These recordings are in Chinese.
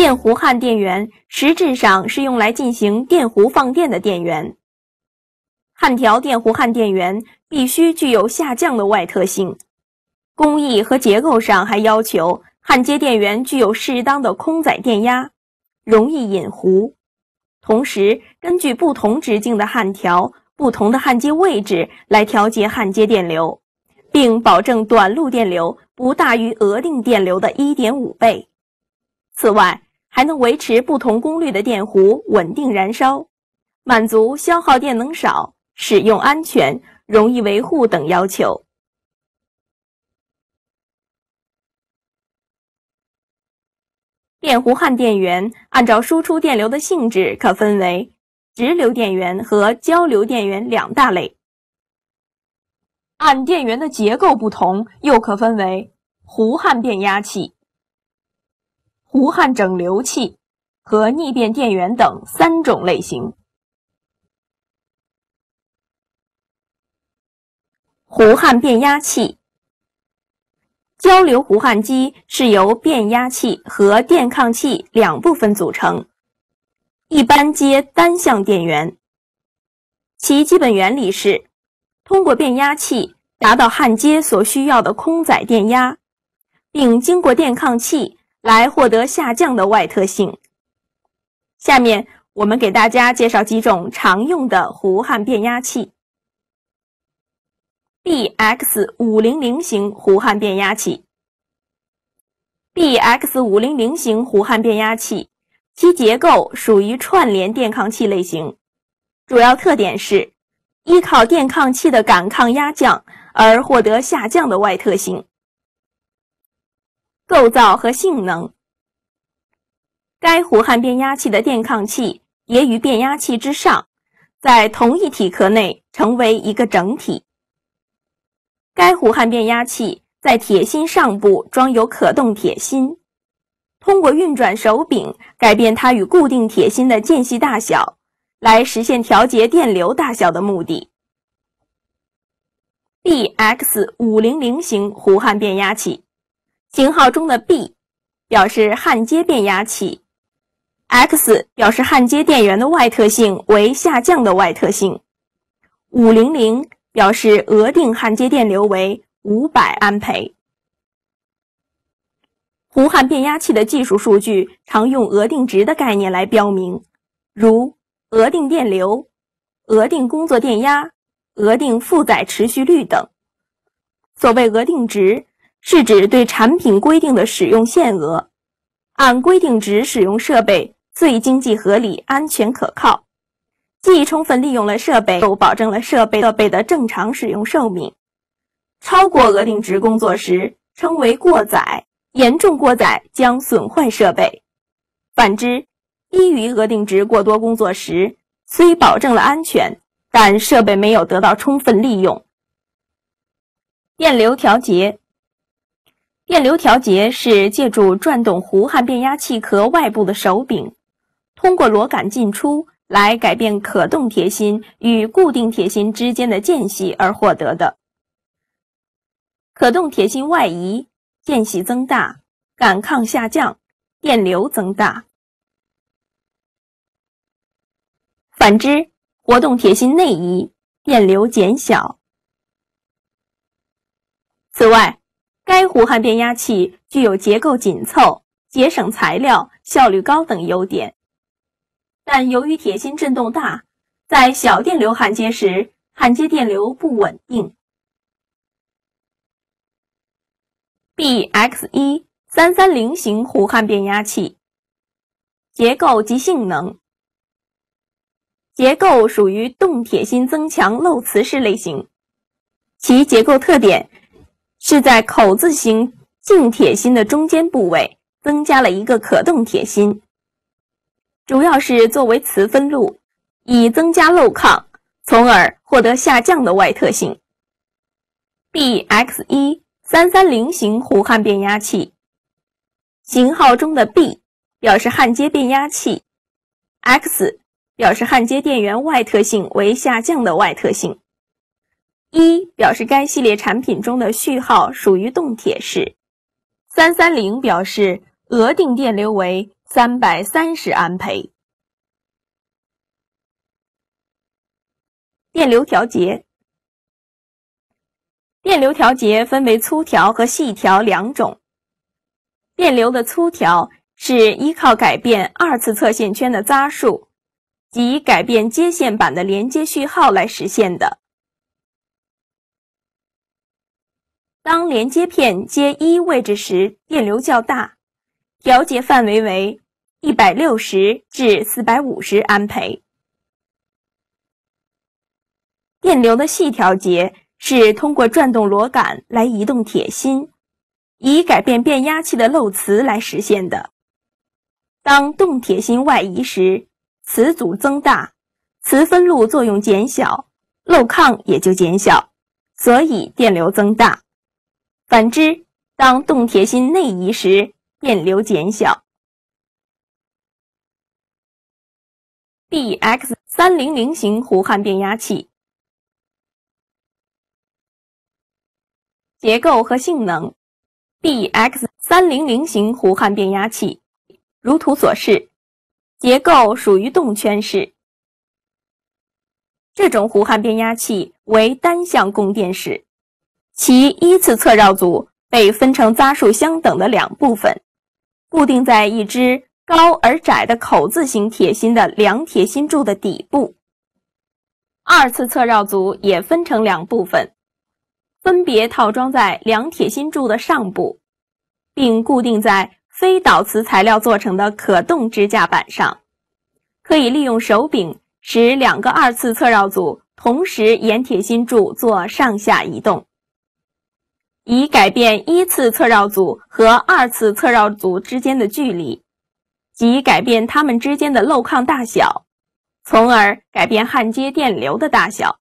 电弧焊电源实质上是用来进行电弧放电的电源。焊条电弧焊电源必须具有下降的外特性，工艺和结构上还要求焊接电源具有适当的空载电压，容易引弧。同时，根据不同直径的焊条、不同的焊接位置来调节焊接电流，并保证短路电流不大于额定电流的 1.5 倍。此外，还能维持不同功率的电弧稳定燃烧，满足消耗电能少、使用安全、容易维护等要求。电弧焊电源按照输出电流的性质可分为直流电源和交流电源两大类。按电源的结构不同，又可分为弧焊变压器、弧焊整流器和逆变电源等3种类型。弧焊变压器。交流弧焊机是由变压器和电抗器两部分组成，一般接单向电源。其基本原理是通过变压器达到焊接所需要的空载电压，并经过电抗器来获得下降的外特性。下面我们给大家介绍几种常用的弧焊变压器。BX500 型弧焊变压器。BX500 型弧焊变压器，其结构属于串联电抗器类型，主要特点是依靠电抗器的感抗压降而获得下降的外特性。构造和性能。该弧焊变压器的电抗器叠于变压器之上，在同一体壳内成为一个整体。该弧焊变压器在铁芯上部装有可动铁芯，通过运转手柄改变它与固定铁芯的间隙大小，来实现调节电流大小的目的。BX500 型弧焊变压器，型号中的 B 表示焊接变压器， X 表示焊接电源的外特性为下降的外特性，500表示额定焊接电流为500安培。弧焊变压器的技术数据常用额定值的概念来标明，如额定电流、额定工作电压、额定负载持续率等。所谓额定值，是指对产品规定的使用限额，按规定值使用设备最经济合理、安全可靠，既充分利用了设备，又保证了设备的正常使用寿命。超过额定值工作时称为过载，严重过载将损坏设备。反之，低于额定值过多工作时，虽保证了安全，但设备没有得到充分利用。电流调节。电流调节是借助转动弧焊变压器壳外部的手柄，通过螺杆进出来改变可动铁芯与固定铁芯之间的间隙而获得的。可动铁芯外移，间隙增大，感抗下降，电流增大。反之，活动铁芯内移，电流减小。此外，该弧焊变压器具有结构紧凑、节省材料、效率高等优点。但由于铁芯振动大，在小电流焊接时，焊接电流不稳定。BX1330 型弧焊变压器。结构及性能。结构属于动铁芯增强漏磁式类型，其结构特点是在口字形径铁芯的中间部位增加了一个可动铁芯，主要是作为磁分路，以增加漏抗，从而获得下降的外特性。BX1330 型弧焊变压器，型号中的 B 表示焊接变压器， X 表示焊接电源外特性为下降的外特性，1表示该系列产品中的序号属于动铁式，330表示额定电流为 330安培。电流调节。电流调节分为粗调和细调两种。电流的粗调是依靠改变二次侧线圈的匝数及改变接线板的连接序号来实现的。当连接片接1位置时，电流较大，调节范围为160至450安培。电流的细调节是通过转动螺杆来移动铁芯，以改变变压器的漏磁来实现的。当动铁芯外移时，磁阻增大，磁分路作用减小，漏抗也就减小，所以电流增大。反之，当动铁芯内移时，电流减小。BX300 型弧焊变压器。结构和性能。 BX300 型弧焊变压器如图所示，结构属于动圈式。这种弧焊变压器为单向供电式，其依次侧绕组被分成匝数相等的两部分，固定在一只高而窄的口字形铁芯的两铁芯柱的底部。二次侧绕组也分成两部分，分别套装在两铁芯柱的上部，并固定在非导磁材料做成的可动支架板上，可以利用手柄使两个二次侧绕组同时沿铁芯柱做上下移动，以改变一次侧绕组和二次侧绕组之间的距离，即改变它们之间的漏抗大小，从而改变焊接电流的大小。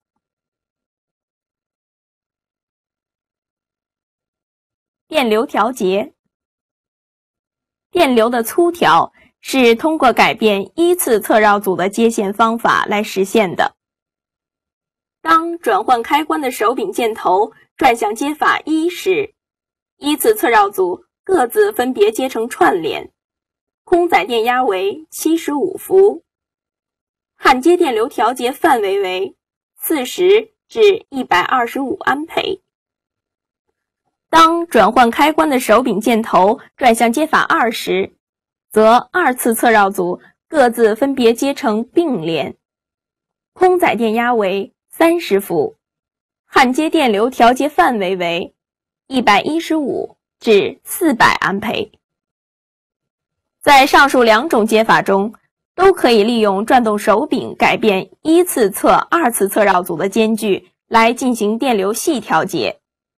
电流调节。电流的粗调是通过改变依次侧绕组的接线方法来实现的。当转换开关的手柄箭头转向接法1时，依次侧绕组各自分别接成串联，空载电压为75伏，焊接电流调节范围为40至125安培。当转换开关的手柄箭头转向接法2时，则二次侧绕组各自分别接成并联，空载电压为30伏，焊接电流调节范围为115至400安培。在上述两种接法中，都可以利用转动手柄改变一次侧、二次侧绕组的间距来进行电流细调节。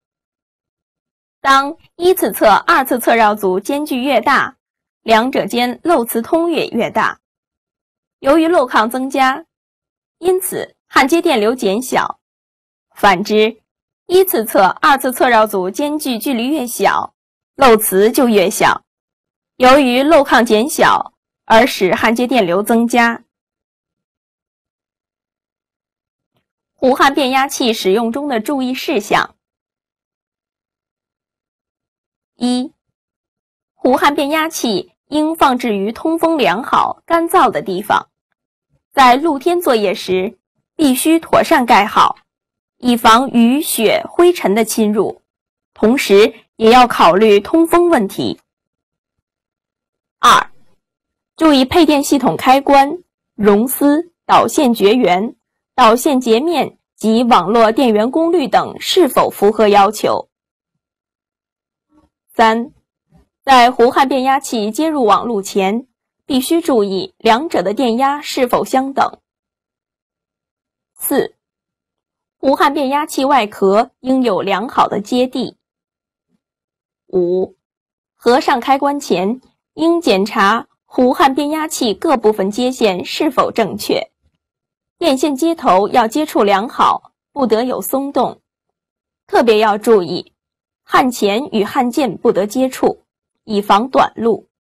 当一次侧、二次侧绕组间距越大，两者间漏磁通越大。由于漏抗增加，因此焊接电流减小。反之，一次侧、二次侧绕组间距距离越小，漏磁就越小。由于漏抗减小，而使焊接电流增加。弧焊变压器使用中的注意事项。1. 弧焊变压器应放置于通风良好、干燥的地方。在露天作业时，必须妥善盖好，以防雨雪灰尘的侵入，同时也要考虑通风问题。2. 注意配电系统开关、熔丝、导线绝缘、导线截面及网络电源功率等是否符合要求。3. 在弧焊变压器接入网路前，必须注意两者的电压是否相等。4. 弧焊变压器外壳应有良好的接地。5. 合上开关前，应检查弧焊变压器各部分接线是否正确，电线接头要接触良好，不得有松动。特别要注意，焊钳与焊件不得接触，以防短路。